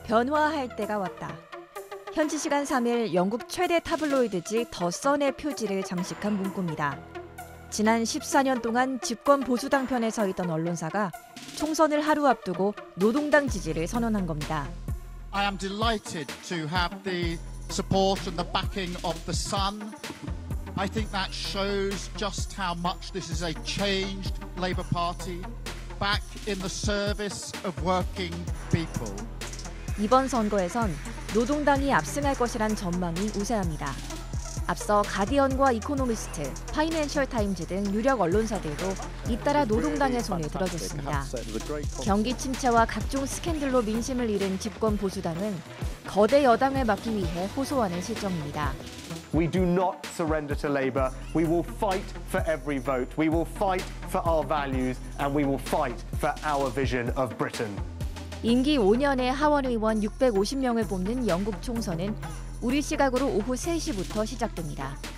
변화할 때가 왔다. 현지 시간 3일 영국 최대 타블로이드지 더 선의 표지를 장식한 문구입니다. 지난 14년 동안 집권 보수당 편에 서 있던 언론사가 총선을 하루 앞두고 노동당 지지를 선언한 겁니다. I am delighted to have the support and the backing of the Sun. I think that shows just how much this is a changed Labour Party back in the service of working people. 이번 선거에선 노동당이 압승할 것이란 전망이 우세합니다. 앞서 가디언과 이코노미스트, 파이낸셜 타임즈 등 유력 언론사들도 잇따라 노동당의 손을 들어줬습니다. 경기 침체와 각종 스캔들로 민심을 잃은 집권 보수당은 거대 여당을 막기 위해 호소하는 실정입니다. We do not surrender to Labour. We will fight for every vote. We will fight for our values and we will fight for our vision of Britain. 임기 5년의 하원 의원 650명을 뽑는 영국 총선은 우리 시각으로 오후 3시부터 시작됩니다.